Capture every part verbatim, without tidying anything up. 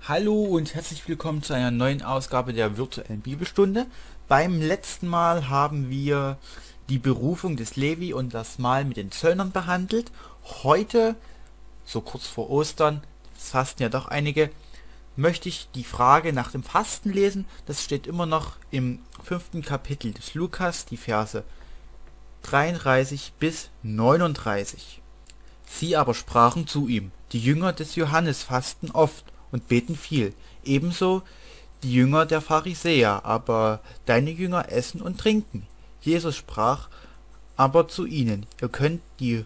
Hallo und herzlich willkommen zu einer neuen Ausgabe der virtuellen Bibelstunde. Beim letzten Mal haben wir die Berufung des Levi und das Mahl mit den Zöllnern behandelt. Heute, so kurz vor Ostern, das fasten ja doch einige, möchte ich die Frage nach dem Fasten lesen. Das steht immer noch im fünften Kapitel des Lukas, die Verse dreiunddreißig bis neununddreißig. Sie aber sprachen zu ihm: Die Jünger des Johannes fasten oft und beten viel, ebenso die Jünger der Pharisäer, aber deine Jünger essen und trinken. Jesus sprach aber zu ihnen: Ihr könnt die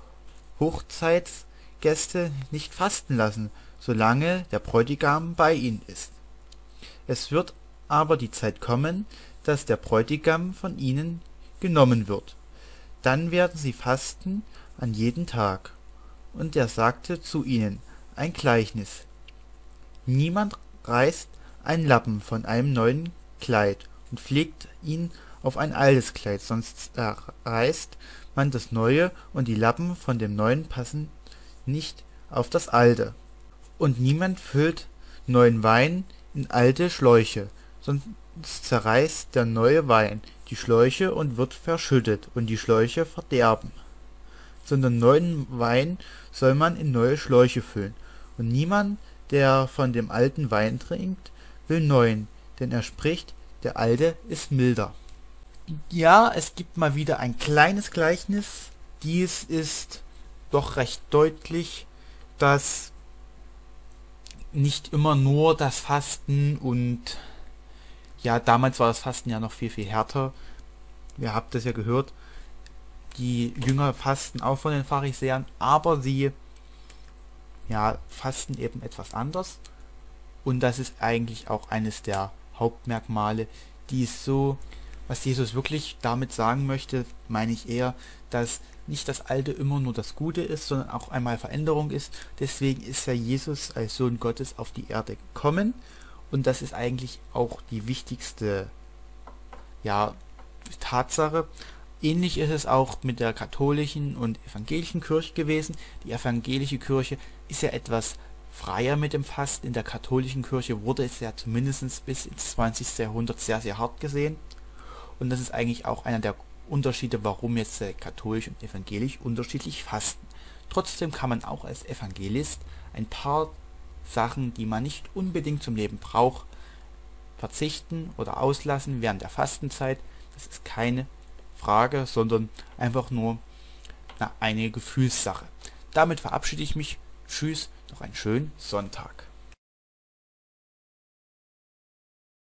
Hochzeitsgäste nicht fasten lassen, solange der Bräutigam bei ihnen ist. Es wird aber die Zeit kommen, dass der Bräutigam von ihnen genommen wird. Dann werden sie fasten an jeden Tag. Und er sagte zu ihnen ein Gleichnis: Niemand reißt einen Lappen von einem neuen Kleid und pflegt ihn auf ein altes Kleid, sonst zerreißt man das neue, und die Lappen von dem neuen passen nicht auf das alte. Und niemand füllt neuen Wein in alte Schläuche, sonst zerreißt der neue Wein die Schläuche und wird verschüttet, und die Schläuche verderben. Sondern neuen Wein soll man in neue Schläuche füllen. Und niemand, der von dem alten Wein trinkt, will neuen, denn er spricht, der alte ist milder. Ja, es gibt mal wieder ein kleines Gleichnis. Dies ist doch recht deutlich, dass nicht immer nur das Fasten und ja, damals war das Fasten ja noch viel, viel härter. Ihr habt das ja gehört. Die Jünger fasten auch von den Pharisäern, aber sie ja, fasten eben etwas anders. Und das ist eigentlich auch eines der Hauptmerkmale, die es so, was Jesus wirklich damit sagen möchte, meine ich eher, dass nicht das Alte immer nur das Gute ist, sondern auch einmal Veränderung ist. Deswegen ist ja Jesus als Sohn Gottes auf die Erde gekommen. Und das ist eigentlich auch die wichtigste ja, Tatsache. Ähnlich ist es auch mit der katholischen und evangelischen Kirche gewesen. Die evangelische Kirche ist ja etwas freier mit dem Fasten. In der katholischen Kirche wurde es ja zumindest bis ins zwanzigste Jahrhundert sehr, sehr hart gesehen. Und das ist eigentlich auch einer der Unterschiede, warum jetzt katholisch und evangelisch unterschiedlich fasten. Trotzdem kann man auch als Evangelist ein paar Sachen, die man nicht unbedingt zum Leben braucht, verzichten oder auslassen während der Fastenzeit. Das ist keine Frage, sondern einfach nur na, eine Gefühlssache. Damit verabschiede ich mich. Tschüss, noch einen schönen Sonntag.